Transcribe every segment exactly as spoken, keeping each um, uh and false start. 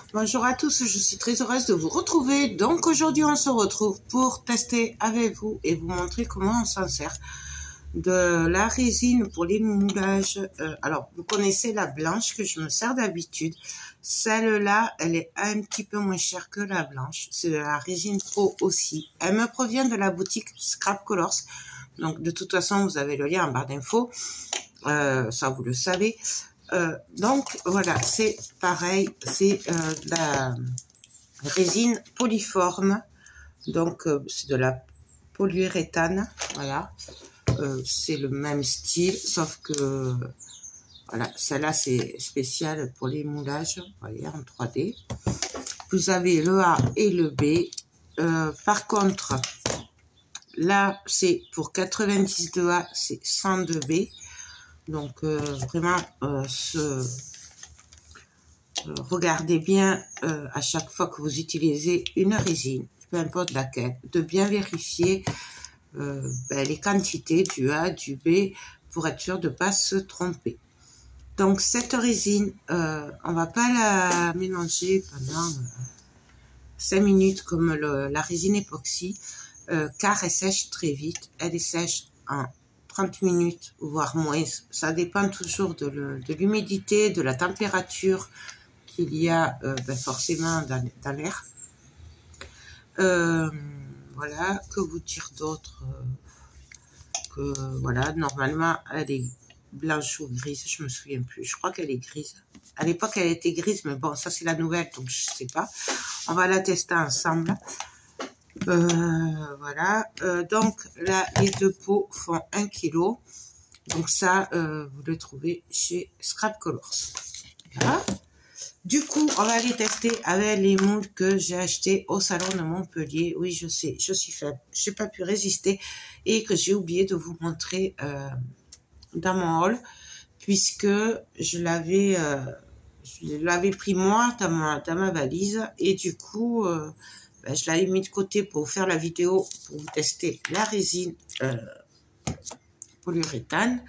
Bonjour à tous, je suis très heureuse de vous retrouver. Donc aujourd'hui on se retrouve pour tester avec vous et vous montrer comment on s'en sert de la résine pour les moulages. Euh, alors vous connaissez la blanche que je me sers d'habitude. Celle-là, elle est un petit peu moins chère que la blanche. C'est de la résine pro aussi. Elle me provient de la boutique Scrap Colors. Donc de toute façon vous avez le lien en barre d'infos. Euh, ça vous le savez. Euh, donc voilà, c'est pareil, c'est euh, de la résine polyforme, donc euh, c'est de la polyuréthane, voilà, euh, c'est le même style, sauf que voilà, celle-là c'est spécial pour les moulages, vous voyez, en trois D. Vous avez le A et le B, euh, par contre, là c'est pour quatre-vingt-dix-deux A, c'est cent deux B. Donc euh, vraiment, euh, ce, euh, regardez bien euh, à chaque fois que vous utilisez une résine, peu importe laquelle, de bien vérifier euh, ben, les quantités du A, du B, pour être sûr de ne pas se tromper. Donc cette résine, euh, on ne va pas la mélanger pendant euh, cinq minutes comme le, la résine époxy, euh, car elle sèche très vite, elle est sèche en trente minutes, voire moins. Ça dépend toujours de l'humidité, de la température qu'il y a euh, ben forcément dans, dans l'air. Euh, voilà, que vous dire d'autre euh, que voilà, normalement, elle est blanche ou grise, je me souviens plus. Je crois qu'elle est grise. À l'époque, elle était grise, mais bon, ça c'est la nouvelle, donc je sais pas. On va la tester ensemble. Euh, voilà, euh, donc là les deux pots font un kilo, donc ça euh, vous le trouvez chez Scrap Colors. Voilà. Du coup on va les tester avec les moules que j'ai acheté au salon de Montpellier. Oui, je sais, je suis faible, j'ai pas pu résister et que j'ai oublié de vous montrer euh, dans mon haul, puisque je l'avais euh, je l'avais pris moi dans ma, dans ma valise, et du coup euh, ben, je l'avais mis de côté pour faire la vidéo, pour vous tester la résine euh, polyuréthane.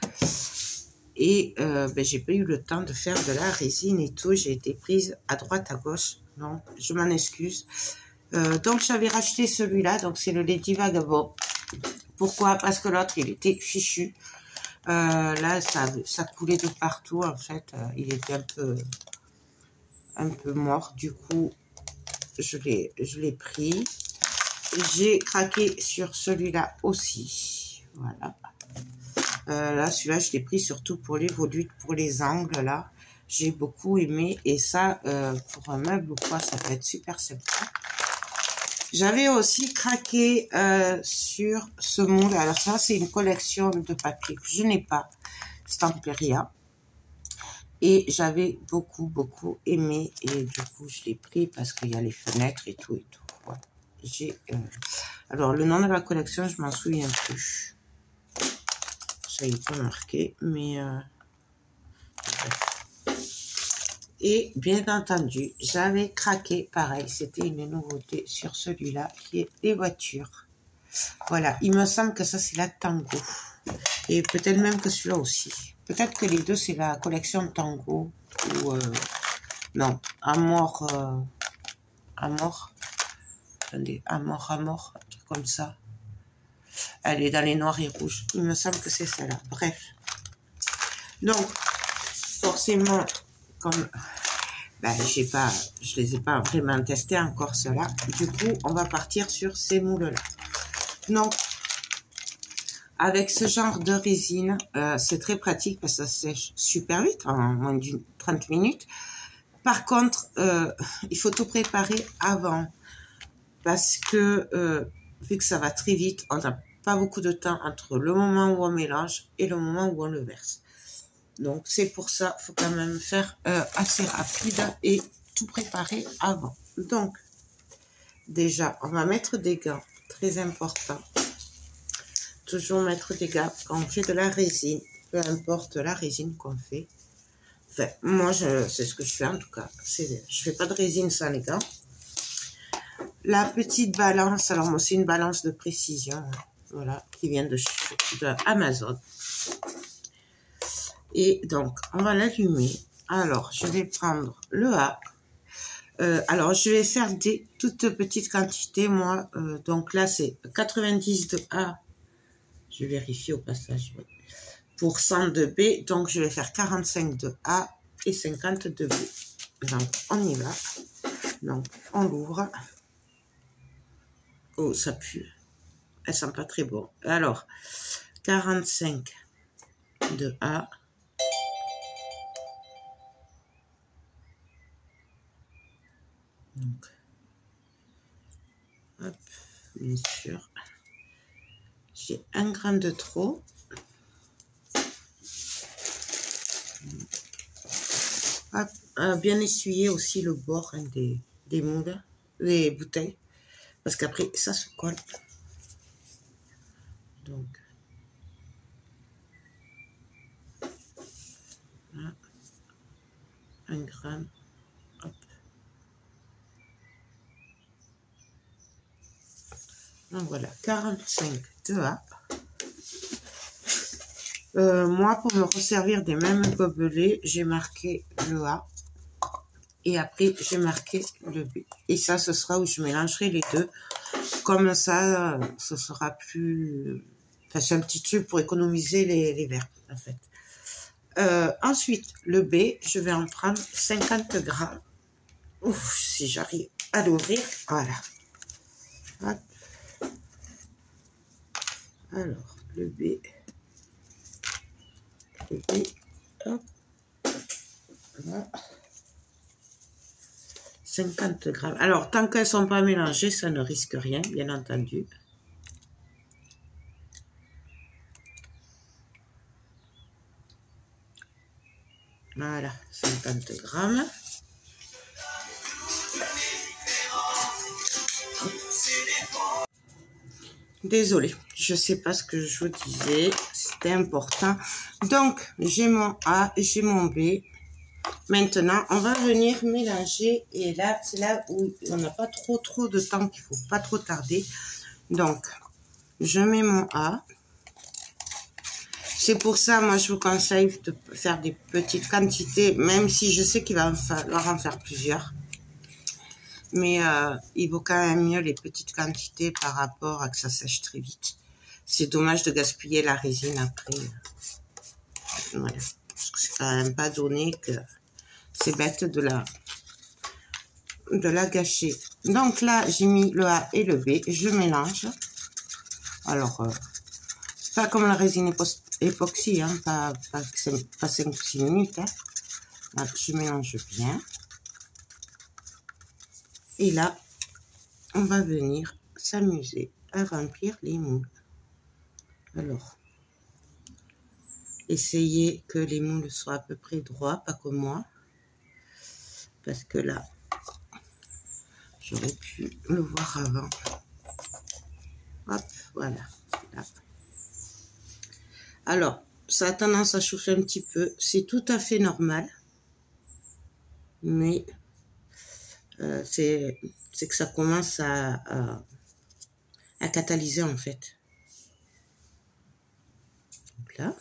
Et euh, ben, j'ai pas eu le temps de faire de la résine et tout. J'ai été prise à droite, à gauche. Non, je m'en excuse. Euh, donc j'avais racheté celui-là. Donc c'est le Lady Vagabond. Pourquoi? Parce que l'autre, il était fichu. Euh, là, ça, ça coulait de partout. En fait, euh, il était un peu, un peu mort. Du coup, je l'ai je l'ai pris. J'ai craqué sur celui-là aussi. Voilà. Euh, là, celui-là, je l'ai pris surtout pour les volutes, pour les angles, là. J'ai beaucoup aimé. Et ça, euh, pour un meuble ou quoi, ça peut être super sympa. J'avais aussi craqué euh, sur ce moule. Alors ça, c'est une collection de papier que je n'ai pas. Stamperia. Et j'avais beaucoup, beaucoup aimé. Et du coup, je l'ai pris parce qu'il y a les fenêtres et tout et tout. Voilà. J'ai, euh... alors, le nom de la collection, je m'en souviens plus. Ça n'est pas marqué, mais... Euh... Et bien entendu, j'avais craqué, pareil, c'était une nouveauté sur celui-là, qui est les voitures. Voilà, il me semble que ça, c'est la Tango. Et peut-être même que celui-là aussi. Peut-être que les deux, c'est la collection Tango. Ou, euh, non, Amor, euh, Amor, attendez, Amor, Amor, un truc comme ça. Elle est dans les noirs et rouges. Il me semble que c'est celle-là. Bref. Donc, forcément, comme ben, j'ai pas, je les ai pas vraiment testés encore ceux-là. Du coup, on va partir sur ces moules-là. Donc, avec ce genre de résine, euh, c'est très pratique parce que ça sèche super vite, en moins de trente minutes. Par contre, euh, il faut tout préparer avant. Parce que, euh, vu que ça va très vite, on n'a pas beaucoup de temps entre le moment où on mélange et le moment où on le verse. Donc, c'est pour ça qu'il faut quand même faire euh, assez rapide et tout préparer avant. Donc, déjà, on va mettre des gants, très important. Toujours mettre des gants quand on fait de la résine, peu importe la résine qu'on fait. Enfin, moi, c'est ce que je fais en tout cas. Je ne fais pas de résine sans les gants. La petite balance, alors moi, c'est une balance de précision, voilà, qui vient de, de Amazon. Et donc, on va l'allumer. Alors, je vais prendre le A. Euh, alors, je vais faire des toutes petites quantités, moi. Euh, donc là, c'est quatre-vingt-dix de A. Je vérifie au passage. Oui. Pour cent de B, donc je vais faire quarante-cinq de A et cinquante de B. Donc, on y va. Donc, on l'ouvre. Oh, ça pue. Elle sent pas très bon. Alors, quarante-cinq de A. Donc, hop, bien sûr. J'ai un gramme de trop. Hop, euh, bien essuyer aussi le bord hein, des, des moules, des bouteilles. Parce qu'après, ça se colle. Donc, là, un gramme. Hop. Donc voilà, quarante-cinq de A. Euh, moi, pour me resservir des mêmes gobelets, j'ai marqué le A. Et après, j'ai marqué le B. Et ça, ce sera où je mélangerai les deux. Comme ça, ce sera plus... Enfin, c'est un petit truc pour économiser les, les verres, en fait. Euh, ensuite, le B, je vais en prendre cinquante grammes. Ouf, si j'arrive à l'ouvrir. Voilà. Hop. Alors, le B. Le B. Hop. Voilà. cinquante grammes. Alors, tant qu'elles ne sont pas mélangées, ça ne risque rien, bien entendu. Voilà, cinquante grammes. Désolée, je ne sais pas ce que je vous disais, c'était important. Donc, j'ai mon A, j'ai mon B. Maintenant, on va venir mélanger. Et là, c'est là où on n'a pas trop trop de temps, qu'il ne faut pas trop tarder. Donc, je mets mon A. C'est pour ça, moi, je vous conseille de faire des petites quantités, même si je sais qu'il va falloir en faire plusieurs. Mais euh, il vaut quand même mieux les petites quantités par rapport à que ça sèche très vite. C'est dommage de gaspiller la résine après. Voilà. Parce que c'est quand même pas donné que c'est bête de la, de la gâcher. Donc là, j'ai mis le A et le B. Je mélange. Alors, euh, pas comme la résine époxy, hein, pas, pas, pas cinq ou six minutes. Hein. Là, je mélange bien. Et là, on va venir s'amuser à remplir les moules. Alors, essayez que les moules soient à peu près droits, pas comme moi. Parce que là, j'aurais pu le voir avant. Hop, voilà. Là. Alors, ça a tendance à chauffer un petit peu. C'est tout à fait normal. Mais euh, c'est que ça commence à, à, à catalyser en fait. Donc là.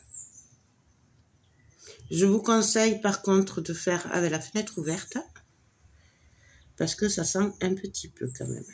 Je vous conseille par contre de faire avec la fenêtre ouverte. Parce que ça sent un petit peu quand même.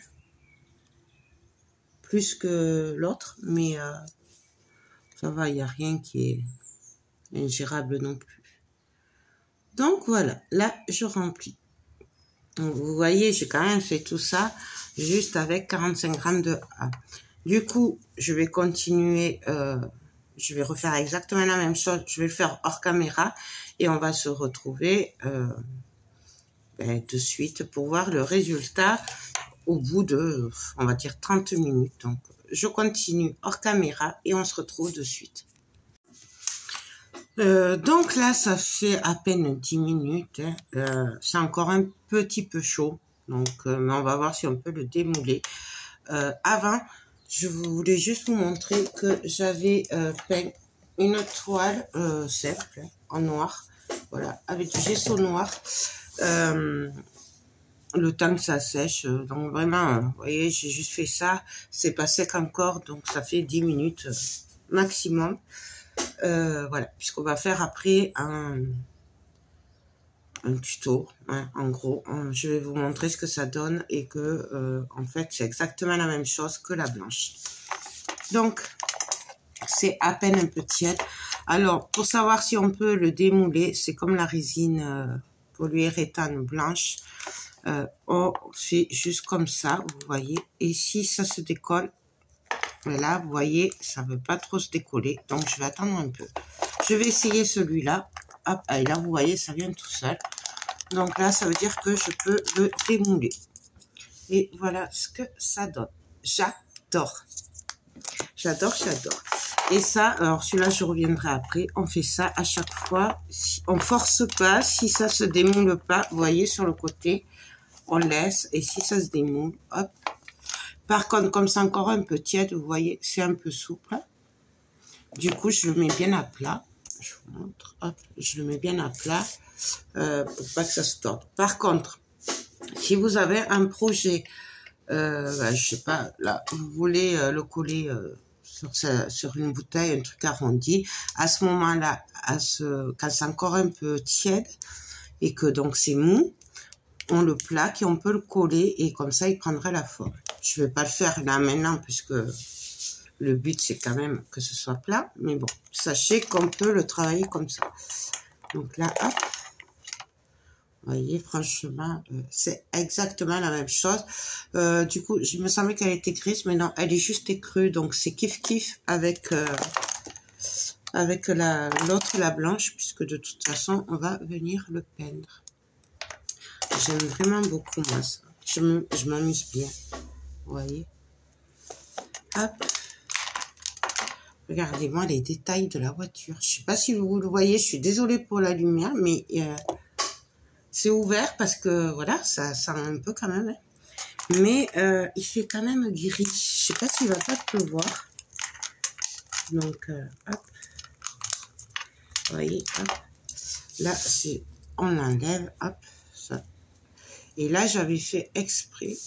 Plus que l'autre, mais euh, ça va, il n'y a rien qui est ingérable non plus. Donc voilà, là je remplis. Donc, vous voyez, j'ai quand même fait tout ça juste avec quarante-cinq grammes de A. Du coup, je vais continuer, euh, je vais refaire exactement la même chose. Je vais le faire hors caméra et on va se retrouver euh, ben, de suite pour voir le résultat au bout de, on va dire, trente minutes. Donc, je continue hors caméra et on se retrouve de suite. Euh, donc là, ça fait à peine dix minutes. Hein. Euh, c'est encore un petit peu chaud. Donc, euh, mais on va voir si on peut le démouler. Euh, avant, je voulais juste vous montrer que j'avais euh, peint une toile euh, simple, en noir. Voilà, avec du gesso noir. Euh, le temps que ça sèche. Donc vraiment, vous voyez, j'ai juste fait ça. C'est pas sec encore, donc ça fait dix minutes maximum. Euh, voilà, puisqu'on va faire après un, un tuto, hein, en gros. Je vais vous montrer ce que ça donne et que, euh, en fait, c'est exactement la même chose que la blanche. Donc, c'est à peine un peu tiède. Alors, pour savoir si on peut le démouler, c'est comme la résine euh, polyuréthane blanche. Euh, on fait juste comme ça, vous voyez. Et si ça se décolle, là, vous voyez, ça ne veut pas trop se décoller. Donc, je vais attendre un peu. Je vais essayer celui-là. Hop, et là, vous voyez, ça vient tout seul. Donc là, ça veut dire que je peux le démouler. Et voilà ce que ça donne. J'adore. J'adore, j'adore. Et ça, alors celui-là, je reviendrai après. On fait ça à chaque fois. Si, on force pas. Si ça se démoule pas, vous voyez, sur le côté, on laisse. Et si ça se démoule, hop. Par contre, comme c'est encore un peu tiède, vous voyez, c'est un peu souple. Du coup, je le mets bien à plat. Je vous montre. Hop, je le mets bien à plat euh, pour pas que ça se torde. Par contre, si vous avez un projet, euh, bah, je sais pas, là, vous voulez euh, le coller euh, sur, sa, sur une bouteille, un truc arrondi, à ce moment-là, à ce, quand c'est encore un peu tiède et que donc c'est mou, on le plaque et on peut le coller et comme ça, il prendrait la forme. Je vais pas le faire là maintenant puisque le but, c'est quand même que ce soit plat. Mais bon, sachez qu'on peut le travailler comme ça. Donc là, hop. Vous voyez, franchement, euh, c'est exactement la même chose. Euh, du coup, je me semblait qu'elle était grise, mais non, elle est juste écrue. Donc, c'est kiff-kiff avec, euh, avec la, l'autre, la blanche, puisque de toute façon, on va venir le peindre. J'aime vraiment beaucoup, moi, ça. Je me, je m'amuse bien. Vous voyez. Hop. Regardez-moi les détails de la voiture. Je ne sais pas si vous le voyez. Je suis désolée pour la lumière, mais euh, c'est ouvert parce que voilà, ça sent un peu quand même. Hein. Mais euh, il fait quand même gris. Je ne sais pas s'il va pas pleuvoir. Donc, euh, hop. Vous voyez, hop. Là, c'est on l'enlève, hop, ça. Et là, j'avais fait exprès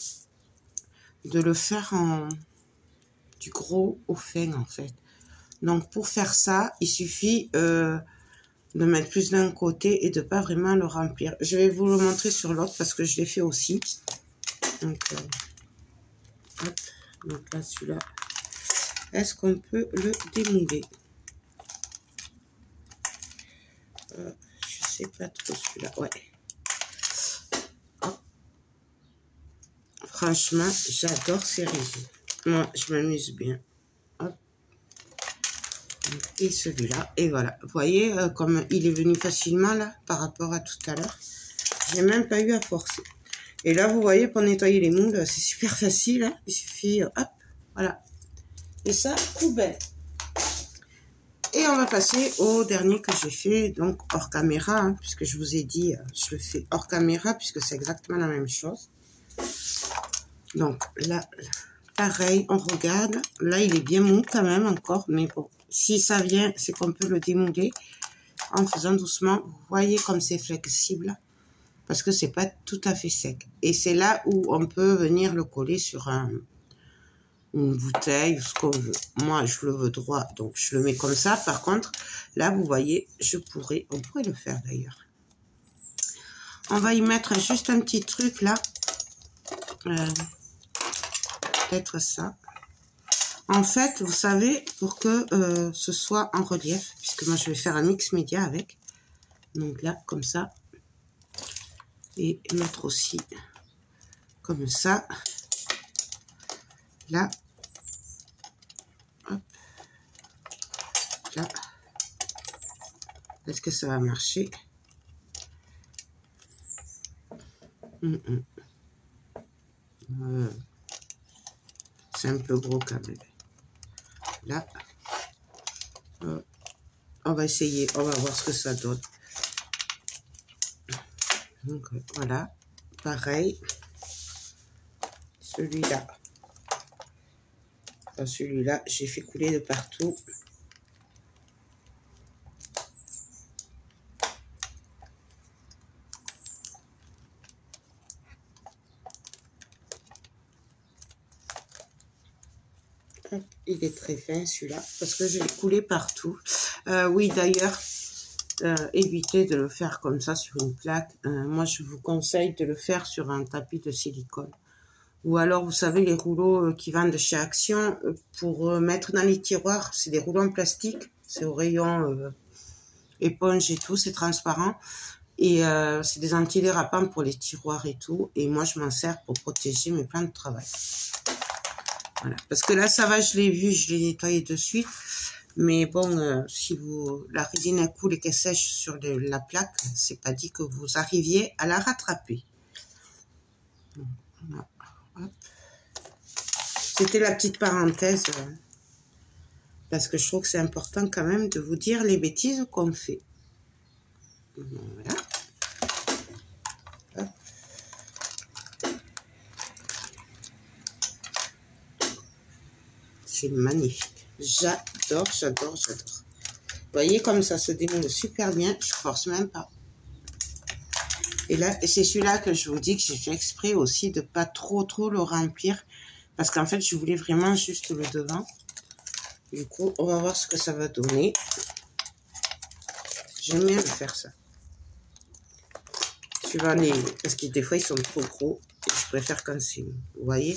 de le faire en du gros au fin, en fait. Donc, pour faire ça, il suffit euh, de mettre plus d'un côté et de pas vraiment le remplir. Je vais vous le montrer sur l'autre parce que je l'ai fait aussi. Donc, euh, hop. Donc là, celui-là, est-ce qu'on peut le démouler? euh, Je sais pas trop celui-là. Ouais. Hop. Franchement, j'adore ces résines. Moi, je m'amuse bien. Hop. Et celui-là, et voilà. Vous voyez euh, comme il est venu facilement là par rapport à tout à l'heure. J'ai même pas eu à forcer. Et là, vous voyez, pour nettoyer les moules, c'est super facile. Hein. Il suffit, hop, voilà. Et ça, poubelle. Et on va passer au dernier que j'ai fait, donc hors caméra, hein, puisque je vous ai dit, je le fais hors caméra, puisque c'est exactement la même chose. Donc là, pareil, on regarde. Là, il est bien mou quand même encore, mais bon. Si ça vient, c'est qu'on peut le démouler en faisant doucement. Vous voyez comme c'est flexible parce que c'est pas tout à fait sec. Et c'est là où on peut venir le coller sur un, une bouteille, ce qu'on veut. Moi, je le veux droit, donc je le mets comme ça. Par contre, là, vous voyez, je pourrais, on pourrait le faire d'ailleurs. On va y mettre juste un petit truc là. Euh, Peut-être ça. En fait, vous savez, pour que euh, ce soit en relief, puisque moi je vais faire un mix média avec. Donc là, comme ça. Et mettre aussi comme ça. Là. Hop. Là. Est-ce que ça va marcher? hum, hum. euh, C'est un peu gros quand même. Là, euh, on va essayer, on va voir ce que ça donne. Donc voilà, pareil. Celui-là, enfin, celui-là, j'ai fait couler de partout. Il est très fin celui-là parce que j'ai coulé partout. Euh, oui, d'ailleurs, euh, évitez de le faire comme ça sur une plaque. Euh, moi, je vous conseille de le faire sur un tapis de silicone. Ou alors, vous savez, les rouleaux qui vendent chez Action pour mettre dans les tiroirs, c'est des rouleaux en plastique. C'est au rayon euh, éponge et tout, c'est transparent. Et euh, c'est des antidérapants pour les tiroirs et tout. Et moi, je m'en sers pour protéger mes plans de travail. Voilà. Parce que là, ça va, je l'ai vu, je l'ai nettoyé de suite. Mais bon, euh, si vous la résine elle coule et qu'elle sèche sur de, la plaque, c'est pas dit que vous arriviez à la rattraper. Voilà. C'était la petite parenthèse. Euh, parce que je trouve que c'est important quand même de vous dire les bêtises qu'on fait. Voilà. Hop. C'est magnifique. J'adore, j'adore, j'adore. Vous voyez comme ça se démoule super bien. Je force même pas. Et là, c'est celui-là que je vous dis que j'ai fait exprès aussi de pas trop, trop le remplir. Parce qu'en fait, je voulais vraiment juste le devant. Du coup, on va voir ce que ça va donner. J'aime bien faire ça. Suivant les... Parce que des fois, ils sont trop gros. Et je préfère quand c'est... Vous voyez?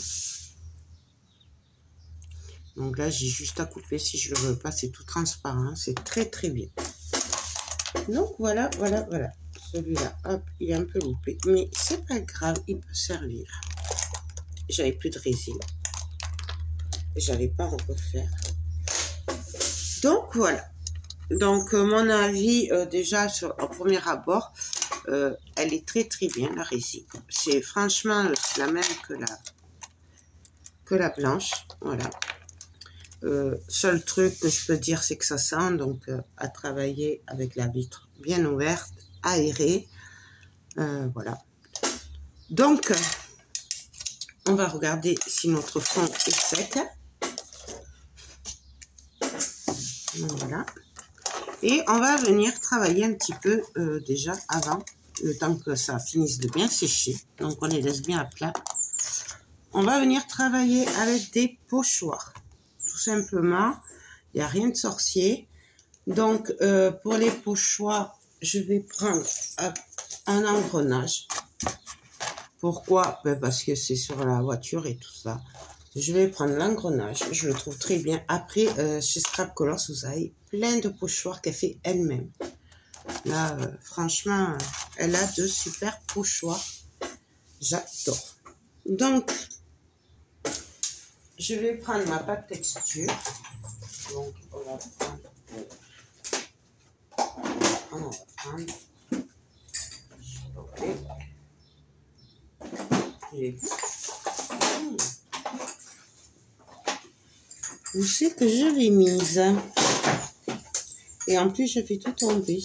Donc là, j'ai juste à couper si je le veux pas. C'est tout transparent. C'est très, très bien. Donc voilà, voilà, voilà. Celui-là, hop, il est un peu loupé. Mais c'est pas grave, il peut servir. J'avais plus de résine. J'allais pas en refaire. Donc voilà. Donc euh, mon avis, euh, déjà sur, au premier abord, euh, elle est très très bien la résine. C'est franchement la même que la que la blanche. Voilà. Euh, seul truc que je peux dire, c'est que ça sent donc euh, à travailler avec la vitre bien ouverte, aérée. Euh, voilà. Donc, euh, on va regarder si notre fond est sec. Voilà. Et on va venir travailler un petit peu euh, déjà avant, le temps que ça finisse de bien sécher. Donc, on les laisse bien à plat. On va venir travailler avec des pochoirs. Tout simplement, il n'y a rien de sorcier. Donc, euh, pour les pochoirs, je vais prendre un engrenage. Pourquoi? Ben parce que c'est sur la voiture et tout ça. Je vais prendre l'engrenage. Je le trouve très bien. Après, euh, chez Scrap Colors, vous avez plein de pochoirs qu'elle fait elle-même. Là, euh, franchement, elle a de super pochoirs. J'adore. Donc, je vais prendre ma pâte texture. Donc, on va prendre... On va prendre... Ok. Et... Mmh. Où c'est que je l'ai mise? Et en plus, je fais tout tomber.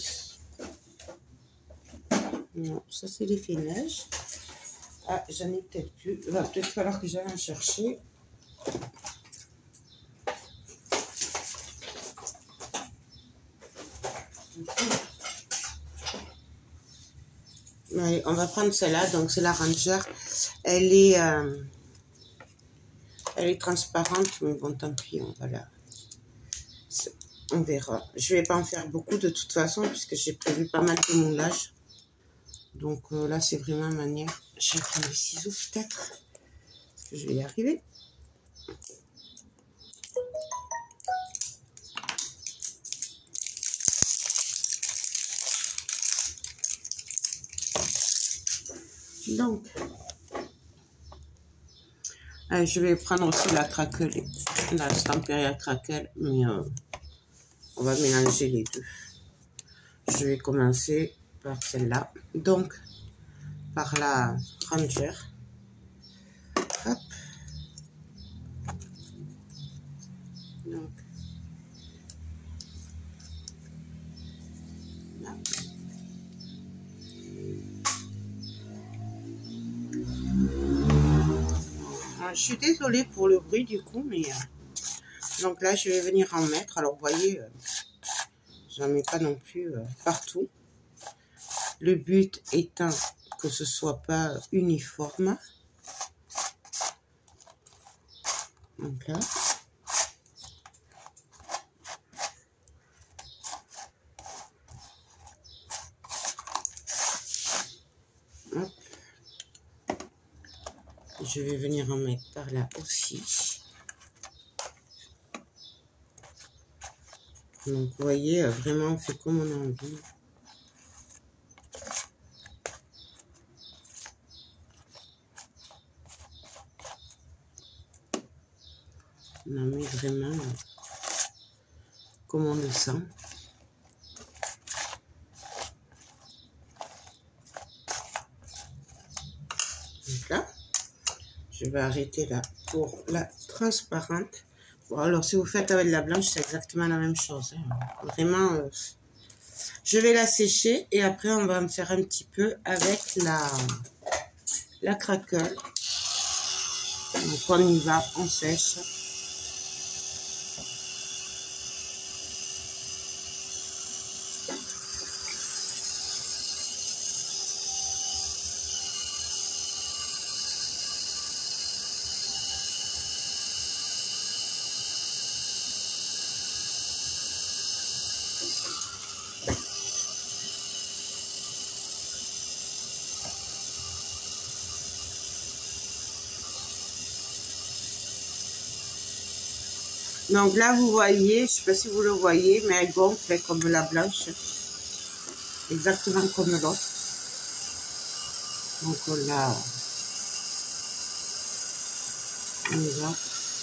Non, ça c'est l'effet neige. Ah, j'en ai peut-être plus. Il va peut-être falloir que j'aille en chercher. Allez, on va prendre celle-là. Donc, c'est la Ranger. Elle est, euh, elle est transparente, mais bon, tant pis, on va la... On verra. Je vais pas en faire beaucoup de toute façon, puisque j'ai prévu pas mal de moulage. Donc euh, là, c'est vraiment manière. Je vais prendre les ciseaux peut-être. Parce que je vais y arriver. Donc, euh, je vais prendre aussi la craquelée, la Stamperia craquelle, mais euh, on va mélanger les deux. Je vais commencer par celle-là, donc par la Ranger. Hop. Donc, là. Je suis désolée pour le bruit du coup, mais euh, donc là je vais venir en mettre. Alors vous voyez, euh, j'en mets pas non plus euh, partout. Le but étant que ce soit pas uniforme. Donc là. Je vais venir en mettre par là aussi. Donc, vous voyez, vraiment, on fait comme on a envie. On en met vraiment euh, comme on le sent. Donc là, je vais arrêter là pour la transparente. Bon, alors, si vous faites avec la blanche, c'est exactement la même chose. Hein. Vraiment, euh, je vais la sécher et après, on va en faire un petit peu avec la, la craquelle. Donc, on y va, on sèche. Donc là, vous voyez, je ne sais pas si vous le voyez, mais elle gonfle comme la blanche. Exactement comme l'autre. Donc on la... On y va.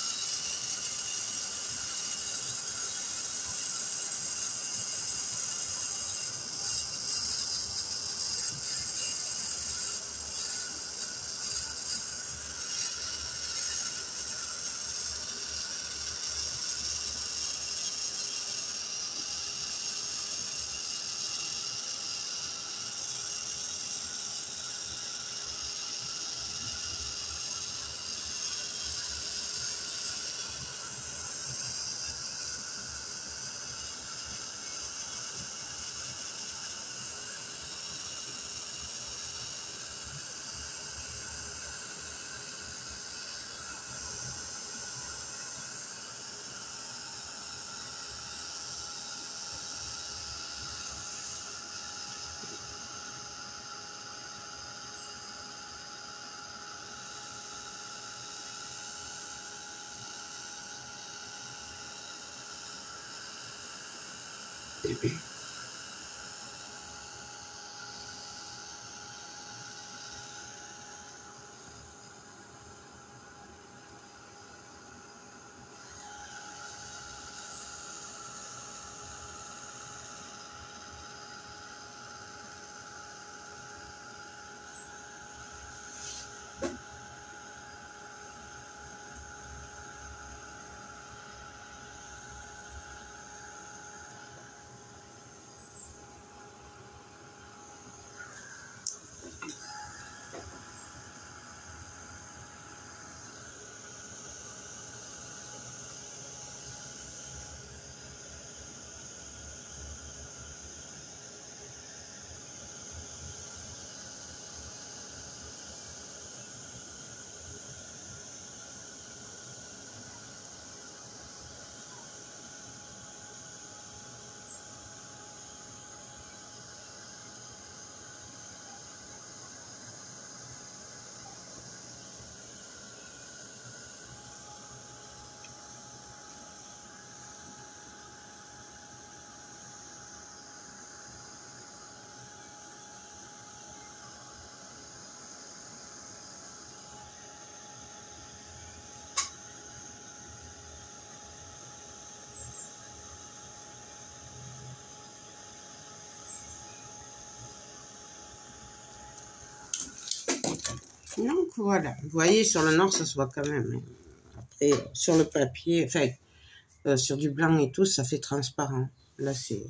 Donc voilà, vous voyez sur le nord ça se voit quand même. Après sur le papier, enfin euh, sur du blanc et tout, ça fait transparent. Là c'est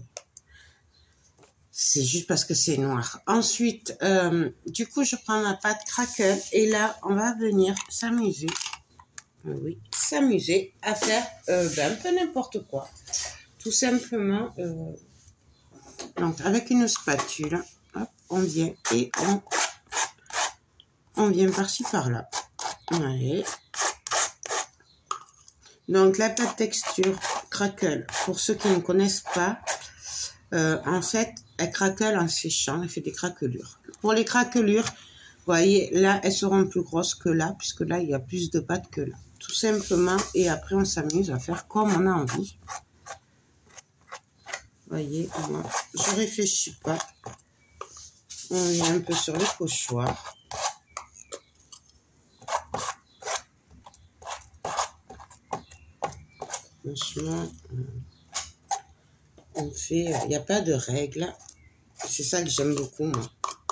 c'est juste parce que c'est noir. Ensuite, euh, du coup je prends ma pâte craquelle et là on va venir s'amuser. Oui, s'amuser à faire euh, ben, un peu n'importe quoi. Tout simplement, euh, donc avec une spatule, hop, on vient et on On vient par-ci, par-là. Allez. Donc, la pâte texture craquelle, pour ceux qui ne connaissent pas, euh, en fait, elle craquelle en séchant, elle fait des craquelures. Pour les craquelures, voyez, là, elles seront plus grosses que là, puisque là, il y a plus de pattes que là. Tout simplement, et après, on s'amuse à faire comme on a envie. Voyez, moi, je réfléchis pas. On est un peu sur les pochoirs. Franchement, on fait... Il n'y a pas de règles. C'est ça que j'aime beaucoup, moi.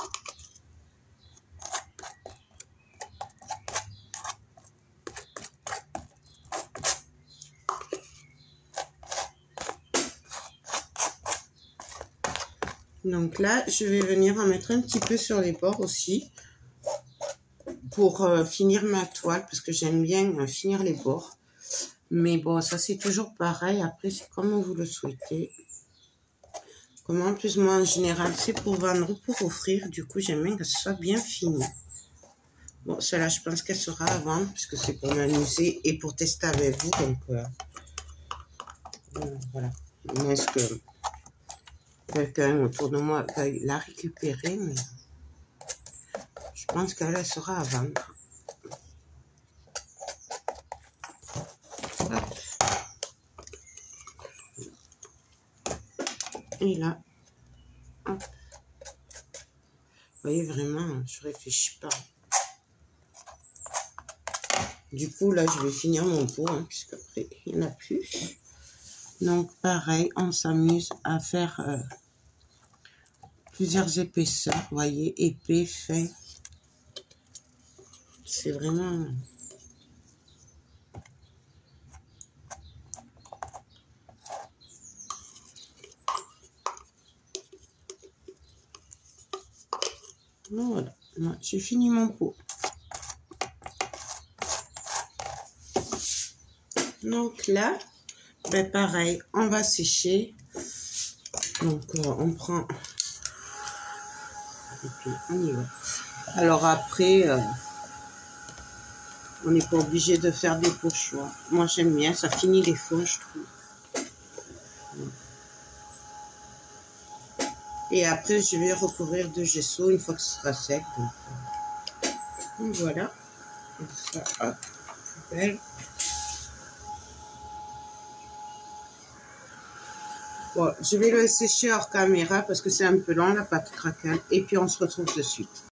Donc là, je vais venir en mettre un petit peu sur les bords aussi pour euh, finir ma toile, parce que j'aime bien euh, finir les bords. Mais bon, ça c'est toujours pareil. Après, c'est comme vous le souhaitez. Comme en plus, moi en général, c'est pour vendre ou pour offrir. Du coup, j'aime bien que ce soit bien fini. Bon, celle-là, je pense qu'elle sera à vendre, puisque c'est pour m'amuser et pour tester avec vous. Donc, euh, euh, voilà. Est-ce que quelqu'un autour de moi va la récupérer, mais je pense qu'elle sera à vendre. Hop. Et là, hop. Vous voyez, vraiment, je réfléchis pas. Du coup, là, je vais finir mon pot, hein, puisqu'après, il n'y en a plus. Donc, pareil, on s'amuse à faire euh, plusieurs épaisseurs. Vous voyez, épais, fin. C'est vraiment... Voilà, j'ai fini mon pot. Donc là, ben pareil, on va sécher. Donc euh, on prend... Et puis on y va. Alors après, euh, on n'est pas obligé de faire des pochoirs. Moi j'aime bien, ça finit les fonds, je trouve. Et après, je vais recouvrir de gesso une fois que ce sera sec. Donc, euh, donc voilà. Comme ça, hop, poubelle. Bon, je vais le sécher hors caméra parce que c'est un peu long la pâte craquelle. Et puis on se retrouve de suite.